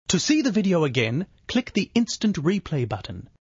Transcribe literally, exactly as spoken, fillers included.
To see the video again, click the Instant Replay button.